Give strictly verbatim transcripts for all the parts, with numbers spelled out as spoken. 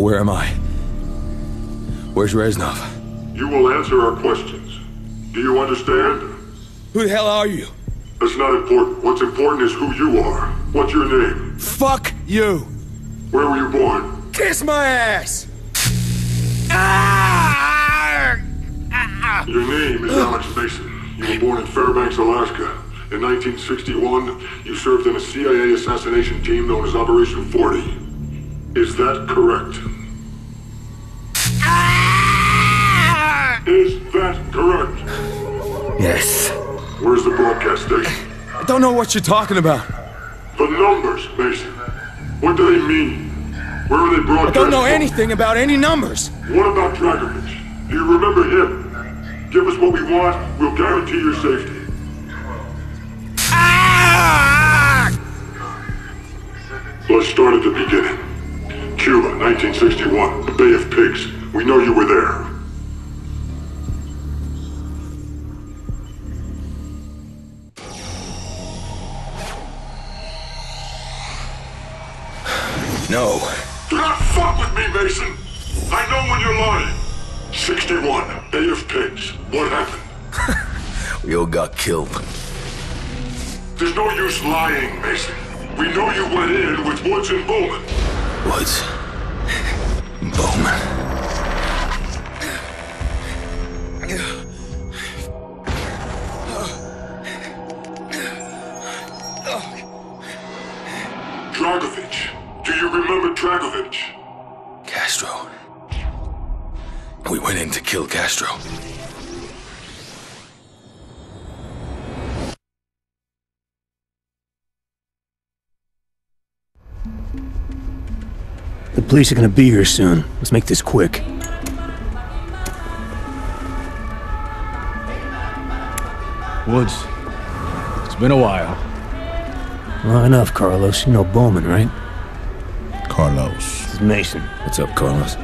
where am I? Where's Reznov? You will answer our questions. Do you understand? Who the hell are you? That's not important. What's important is who you are. What's your name? Fuck you! Where were you born? Kiss my ass! Ah! Your name is Alex Mason. You were born in Fairbanks, Alaska. In nineteen sixty-one, you served in a C I A assassination team known as Operation forty. Is that correct? Ah! Is that correct? Yes. Where's the broadcast station? I don't know what you're talking about. The numbers, Mason. What do they mean? Where are they broadcast? I don't know from? anything about any numbers. What about Dragovich? Do you remember him? Give us what we want, we'll guarantee your safety. Ah! Let's start at the beginning. Cuba, nineteen sixty-one, the Bay of Pigs. We know you were there. No. Do not fuck with me, Mason! I know when you're lying. sixty-one, Bay of Pigs. What happened? We all got killed. There's no use lying, Mason. We know you went in with Woods and Bowman. Woods. Bowman. Dragovich. Do you remember Dragovich? Castro. We went in to kill Castro. The police are gonna be here soon. Let's make this quick. Woods, it's been a while. Well, enough, Carlos. You know Bowman, right? Carlos. This is Mason. What's up, Carlos?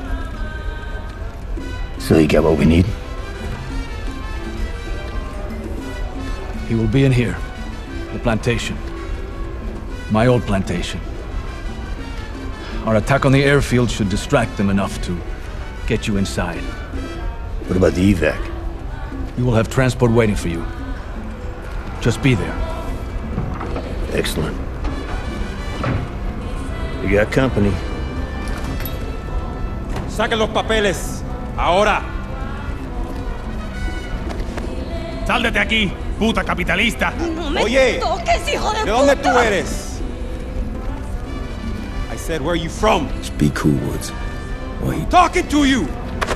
So you get what we need? He will be in here. The plantation. My old plantation. Our attack on the airfield should distract them enough to get you inside. What about the evac? You will have transport waiting for you. Just be there. Excellent. You got company. Saquen los papeles. Ahora. Sal de aquí, puta capitalista. No me Oye, toques, hijo de, ¿de dónde puta? Tú eres? I said, where are you from? Just be cool, Woods. Wait. Talking to you.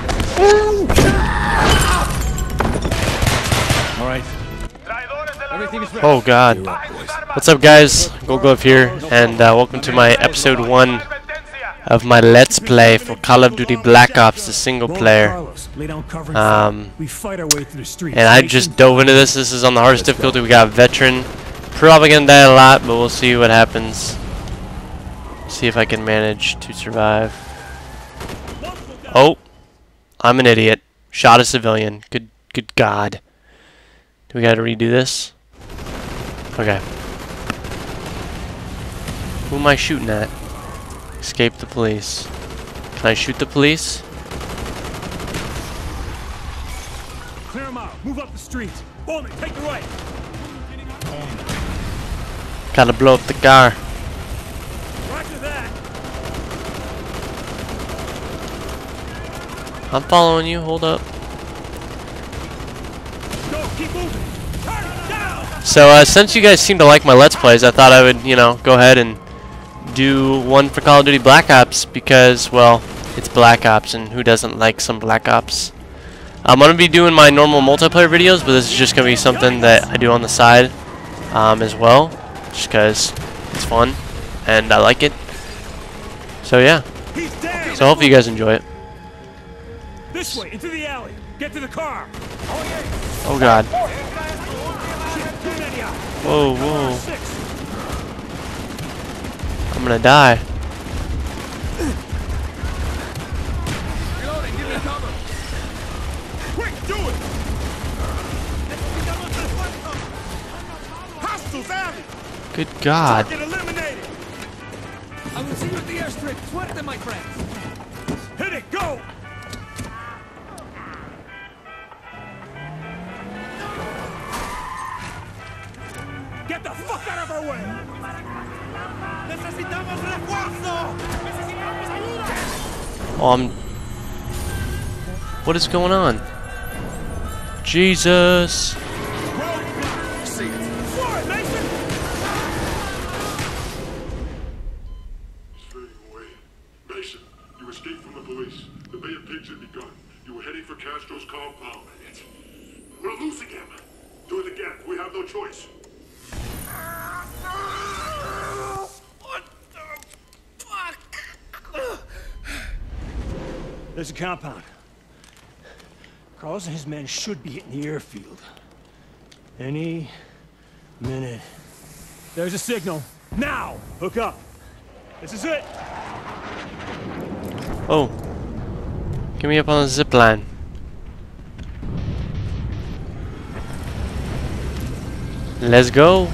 All right. Oh God. What's up, guys? GoGlove here, and uh, welcome to my episode one of my Let's Play for Call of Duty Black Ops, the single player. Um, and I just dove into this. This is on the hardest difficulty. We got Veteran. Probably gonna die a lot, but we'll see what happens. See if I can manage to survive. Oh, I'm an idiot. Shot a civilian. Good, good God. Do we gotta redo this? Okay. Who am I shooting at? Escape the police. Can I shoot the police? Clear them out. Move up the street. Bowman, take the right. Gotta blow up the car. Roger that. I'm following you. Hold up. Go, keep moving. Turn it down. So uh, since you guys seem to like my Let's Plays, I thought I would, you know, go ahead and do one for Call of Duty Black Ops because, well, it's Black Ops, and who doesn't like some Black Ops? I'm gonna be doing my normal multiplayer videos, but this is just gonna be something that I do on the side um, as well, just because it's fun and I like it. So yeah. So hopefully you guys enjoy it. This way, into the alley. Get to the car. Oh God. Whoa, whoa. I'm gonna die. Quick, do it. Hostiles alley. Good God. Get eliminated. I will see you at the airstrip. Suerte, my friends. Go! Get the fuck out of our way! Necesitamos refuerzo! Necesitamos ayuda! Oh, I'm... What is going on? Jesus! Castro's compound. We're losing him. Do it again. We have no choice. What the fuck? There's a compound. Carlos and his men should be hitting the airfield. Any minute. There's a signal. Now! Hook up. This is it. Oh. Get me up on the zip line. Let's go.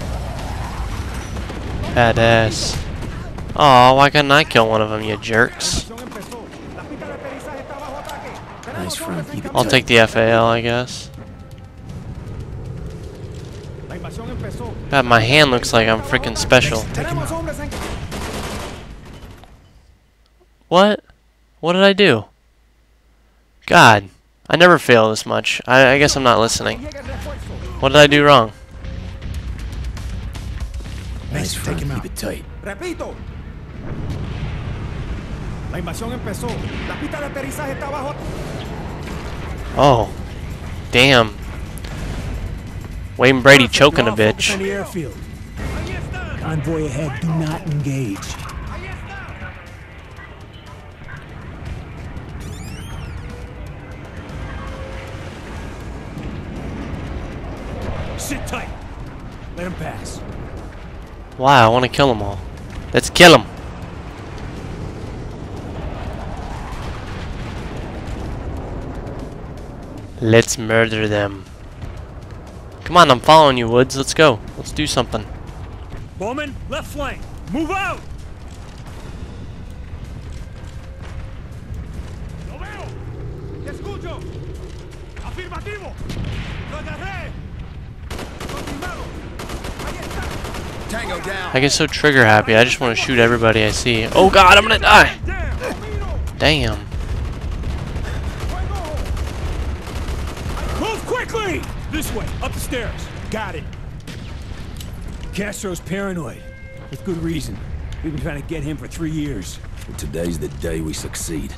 Badass. Aw, why couldn't I kill one of them, you jerks? Nice front, keep it I'll tight. take the F A L, I guess. God, my hand looks like I'm freaking special. What? What did I do? God, I never fail this much. I, I guess I'm not listening. What did I do wrong? Nice front, keep it tight. Repito. La invasión empezó. La pista de aterrizaje está abajo. Oh, damn. Wayne Brady choking a bitch. Convoy ahead, do not engage. Sit tight. Let him pass. Wow, I want to kill them all. Let's kill them. Let's murder them. Come on, I'm following you, Woods. Let's go. Let's do something. Bowman, left flank. Move out. Lo veo. Te escucho. Afirmativo. Lo agarré. Confirmado. Ahí está. Tango down. I get so trigger happy. I just want to shoot everybody I see. Oh God, I'm gonna die. Damn. Move quickly. This way, up the stairs. Got it. Castro's paranoid. With good reason. We've been trying to get him for three years. Well, today's the day we succeed.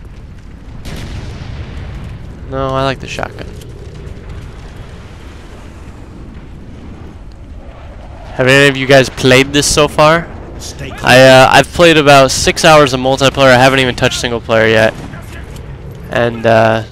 No, I like the shotgun. Have any of you guys played this so far? I uh, I've played about six hours of multiplayer. I haven't even touched single player yet, and uh,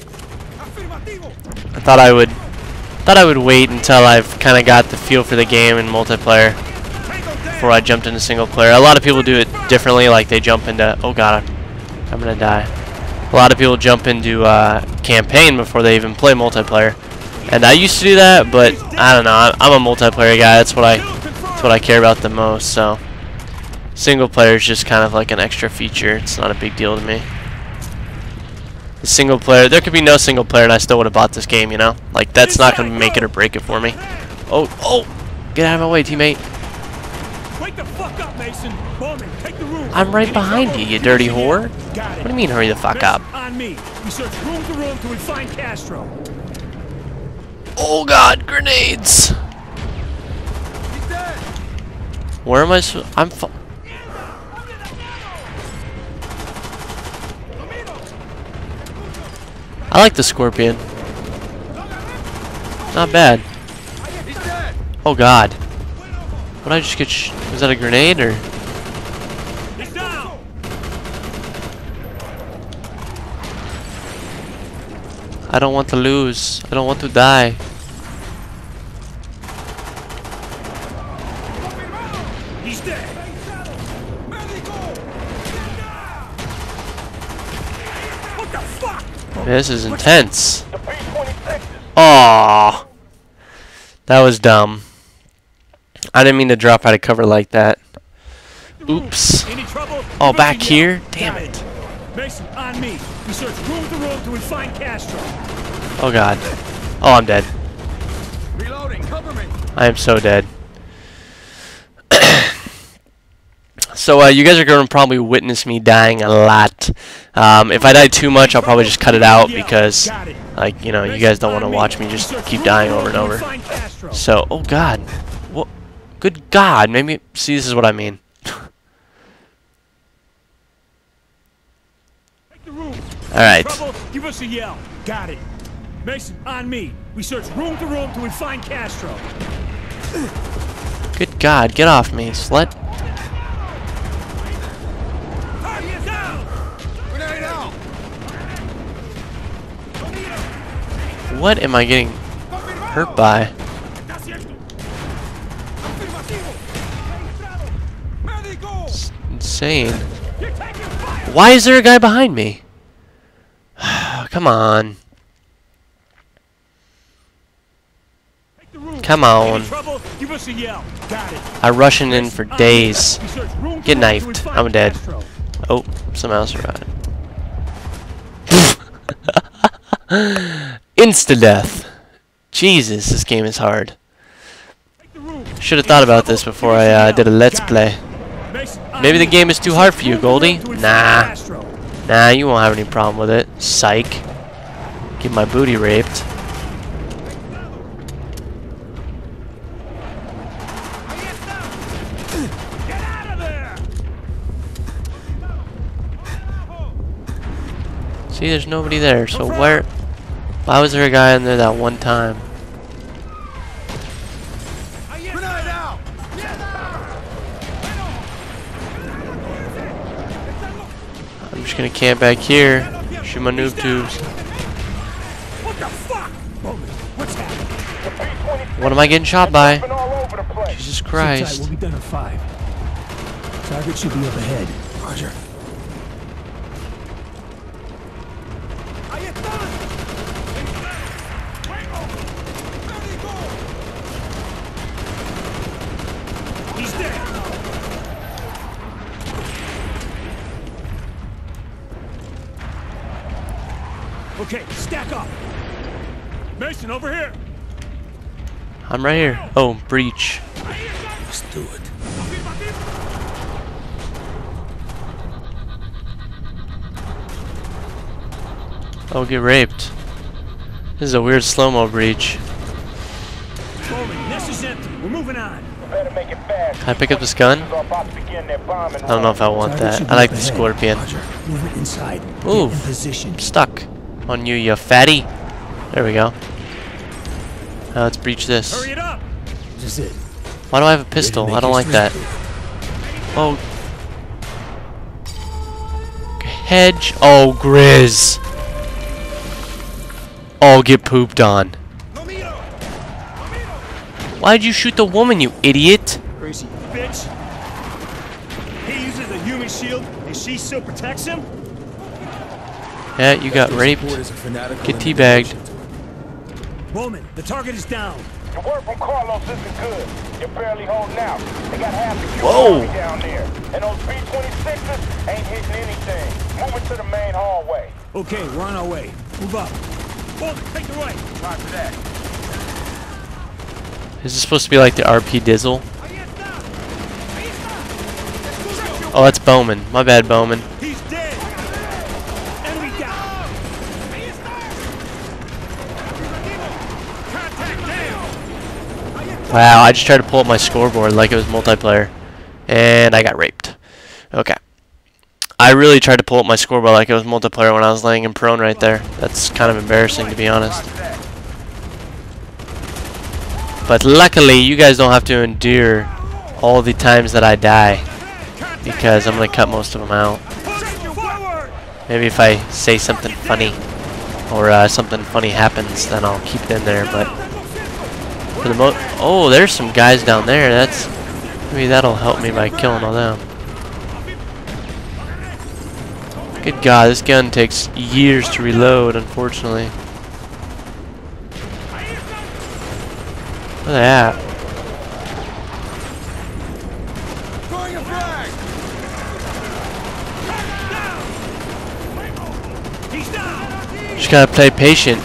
I thought I would thought I would wait until I've kind of got the feel for the game in multiplayer before I jumped into single player. A lot of people do it differently, like they jump into oh god, I'm gonna die. A lot of people jump into uh, campaign before they even play multiplayer. And I used to do that, but I don't know. I'm a multiplayer guy. That's what I, that's what I care about the most. So, single player is just kind of like an extra feature. It's not a big deal to me. The single player, there could be no single player, and I still would have bought this game. You know, like that's not going to make it or break it for me. Oh, oh, get out of my way, teammate. Wake the fuck up, Mason. Bowman, take the room. I'm right behind you, you dirty whore. What do you mean, hurry the fuck up? On me. We search room to room till we find Castro. Oh god, grenades! Where am I so I'm fu I like the Scorpion. Not bad. Oh god. What did I just get sh was that a grenade or? I don't want to lose. I don't want to die. He's dead. What the fuck? This is intense. Aww. That was dumb. I didn't mean to drop out of cover like that. Oops. Oh, back here? Damn it. Mason, on me. We search room to room till we find Castro. Oh god. Oh, I'm dead. Reloading, cover me. I am so dead. So uh, you guys are going to probably witness me dying a lot. Um, if I die too much, I'll probably just cut it out because, like, you know, you guys don't want to watch me just keep dying over and over. So, oh god. What? Good god. Maybe, see, this is what I mean. Alright. Give us a yell. Got it. Mason, on me. We search room to room till we find Castro. Good god, get off me, slut. What am I getting hurt by? It's insane. Why is there a guy behind me? Come on. Come on. I rushing in for days. Get knifed. I'm dead. Oh, someone else arrived. Insta-death. Jesus, this game is hard. Should have thought about this before I uh, did a let's play. Maybe the game is too hard for you, Goldie. Nah. Nah, you won't have any problem with it. Psych. Get my booty raped. See, there's nobody there, so where... Why was there a guy in there that one time? I'm just gonna camp back here, shoot my noob tubes. What am I getting shot by? Jesus Christ. We'll be done at five. Target should be up ahead. Roger. He's dead. Okay, stack up. Mason, over here. I'm right here. Oh, breach. Let's do it. Oh, get raped. This is a weird slow-mo breach. Nest is empty. We're moving on. Can I pick up this gun? I don't know if I want that. I like the Scorpion. Movement inside. Ooh, I'm stuck on you, you fatty. There we go. Now let's breach this. Hurry it up. This is it. Why do I have a pistol? I don't like that. Oh. Hedge. Oh, Grizz. Oh, get pooped on. Why'd you shoot the woman, you idiot? Crazy bitch. He uses a human shield, and she still protects him? Yeah, you got raped. Get teabagged. Roman, the target is down. The word from Carlos isn't good. You're barely holding out. They got half the Whoa. down there. And those B twenty-sixes ain't hitting anything. Moving to the main hallway. Okay, we're on our way. Move up. Roman, take the right. Roger that. Is this supposed to be like the R P Dizzle? Oh, that's Bowman. My bad, Bowman. He's dead. Enemy down. Contact down. Wow, I just tried to pull up my scoreboard like it was multiplayer. And I got raped. Okay. I really tried to pull up my scoreboard like it was multiplayer when I was laying in prone right there. That's kind of embarrassing, to be honest. But luckily, you guys don't have to endure all the times that I die, because I'm going to cut most of them out. Maybe if I say something funny, or uh, something funny happens, then I'll keep it in there. But for the mo- oh, there's some guys down there. That's maybe that'll help me by killing all them. Good God, this gun takes years to reload, unfortunately. Look at that. Just gotta play patient.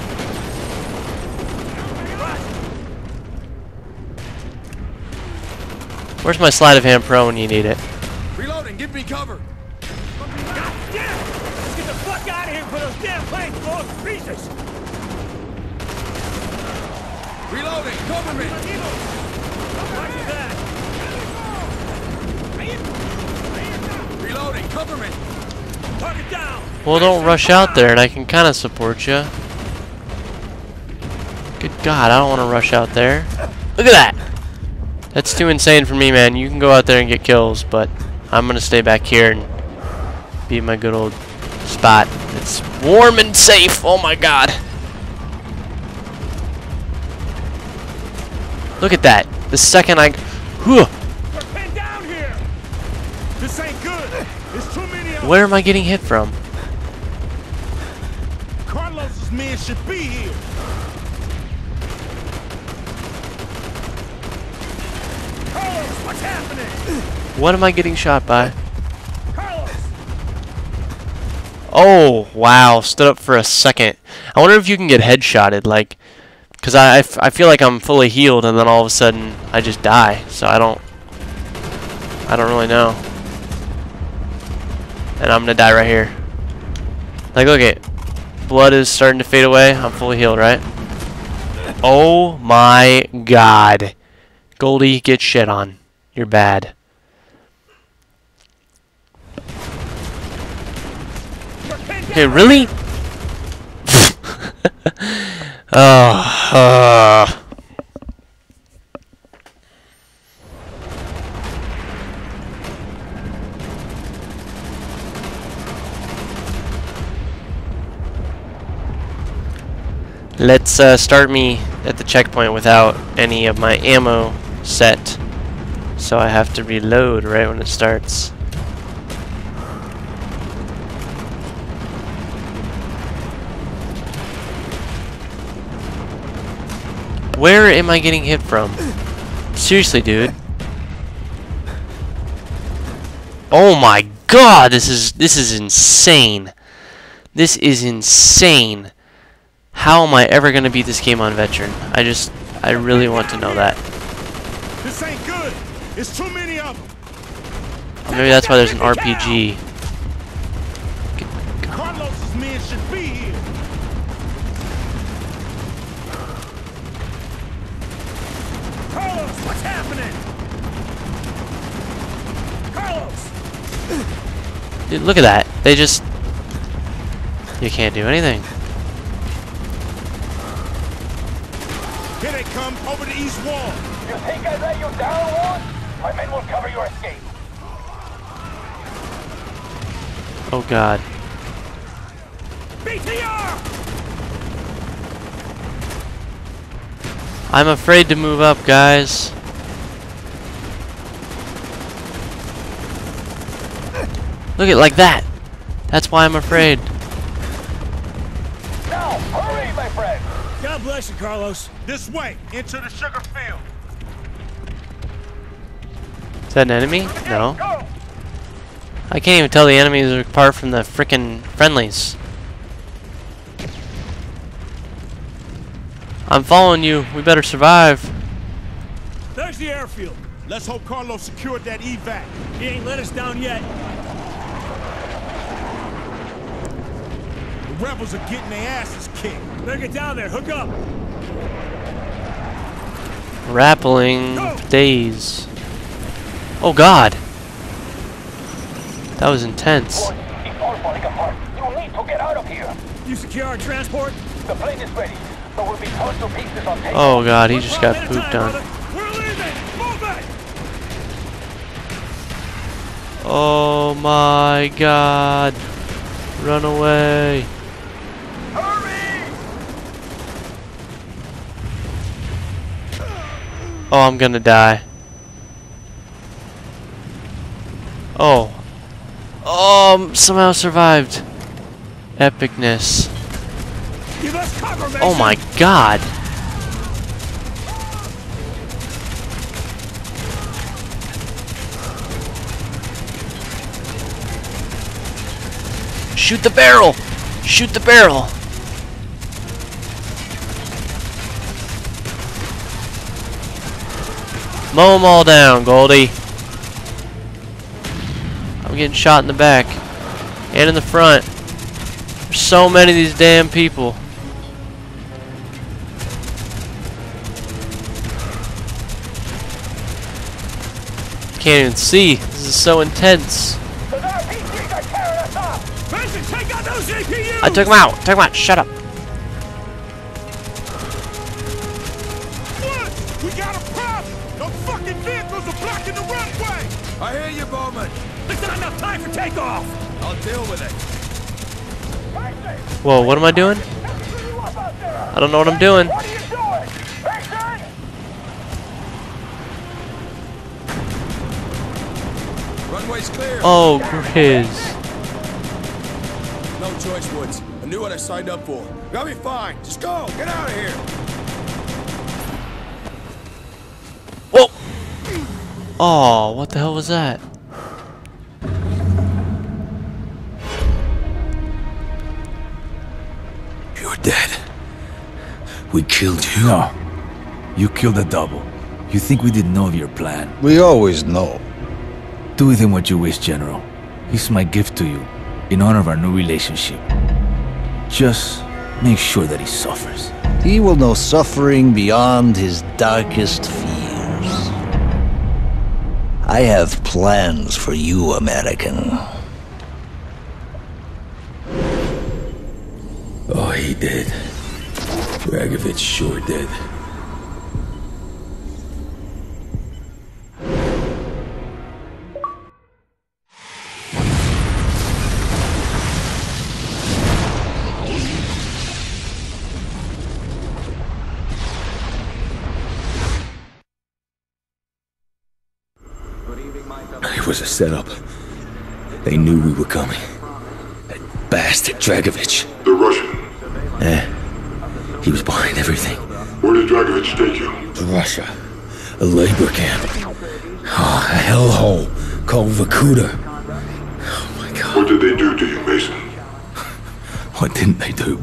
Where's my sleight of hand pro when you need it? Reloading, give me cover. God damn! Let's get the fuck out of here for those damn planes blow up to pieces! Reloading, cover me. Roger that! Reloading, cover me. Target down! Well, don't rush out there, and I can kind of support you. Good God, I don't want to rush out there. Look at that! That's too insane for me, man. You can go out there and get kills, but I'm gonna stay back here and be in my good old spot. It's warm and safe. Oh my God! Look at that. The second I, whew, We're pinned down here! This ain't good! There's too many of where am I getting hit from? Carlos's men should be here! Carlos, what's happening? What am I getting shot by? Carlos! Oh, wow. Stood up for a second. I wonder if you can get headshotted, like, because I, I, f I feel like I'm fully healed, and then all of a sudden I just die. So I don't, I don't really know. And I'm gonna die right here. Like, look at, blood is starting to fade away. I'm fully healed, right? Oh my God. Goldie, get shit on. You're bad. Okay, really? Oh, uh. Let's uh, start me at the checkpoint without any of my ammo set. So I have to reload right when it starts. Where am I getting hit from? Seriously, dude. Oh my God, this is this is insane. This is insane. How am I ever gonna beat this game on veteran? I just I really want to know that. This ain't good! It's too many of them! Or maybe that's why there's an R P G. Carlos's men should be here! Carlos, what's happening? Carlos! Dude, look at that. They just... You can't do anything. Here they come, over the east wall! You think I let you down, Ward? My men will cover your escape. Oh God. B T R! I'm afraid to move up, guys. Look at like that. That's why I'm afraid. Now, hurry, my friend! God bless you, Carlos. This way, into the sugar field. Is that an enemy? No. Go! I can't even tell the enemies are apart from the frickin' friendlies. I'm following you. We better survive. There's the airfield. Let's hope Carlos secured that evac. He ain't let us down yet. The rebels are getting their asses kicked. Better get down there. Hook up. Rappling Go. days. Oh God. That was intense. Ward, it's all falling apart. You need to get out of here. You secure our transport? The plane is ready, but we'll be torn to pieces on takeoff. Oh God, he One just problem got at a pooped time, on. brother. We're leaving. Move it. Oh my God. Run away. Hurry! Oh, I'm gonna die. Oh. Oh, somehow survived. Epicness. Give us cover, Mason. Oh my God. Shoot the barrel! Shoot the barrel! Mow them all down, Goldie. I'm getting shot in the back. And in the front. There's so many of these damn people. Can't even see. This is so intense. Mason, take out those A P Us! I took him out. Took him out. Shut up. What? We got a problem! Those fucking vehicles are blocking the runway! I hear you, Bowman. There's not enough time for takeoff! I'll deal with it. Whoa, what am I doing? I don't know what I'm doing. What are you doing? Mason! Runway's clear. Oh, Grizz. No choice, Woods. I knew what I signed up for. Got me fine. Just go. Get out of here. Whoa! Oh, what the hell was that? You're dead. We killed you. No. You killed a double. You think we didn't know of your plan? We always know. Do with him what you wish, General. He's my gift to you, in honor of our new relationship. Just make sure that he suffers. He will know suffering beyond his darkest fears. I have plans for you, American. Oh, he did. Dragovich sure did. It was a setup. They knew we were coming. That bastard Dragovich. The Russian. Eh. He was behind everything. Where did Dragovich take you? To Russia. A labor camp. Oh, a hellhole called Vorkuta. Oh my god. What did they do to you, Mason? What didn't they do?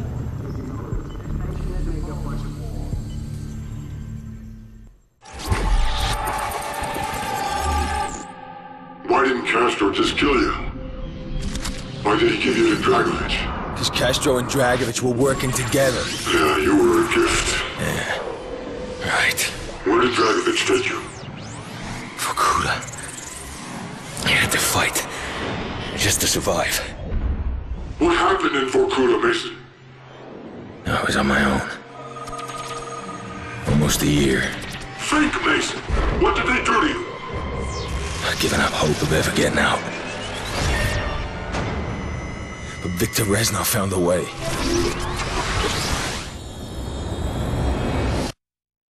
Why didn't Castro just kill you? Why did he give you to Dragovich? Because Castro and Dragovich were working together. Yeah, you were a gift. Yeah. Right. Where did Dragovich take you? Vorkuta. I had to fight. Just to survive. What happened in Vorkuta, Mason? I was on my own. Almost a year. Fake Mason! What did they do to you? I'd given up hope of ever getting out. But Viktor Reznov found a way.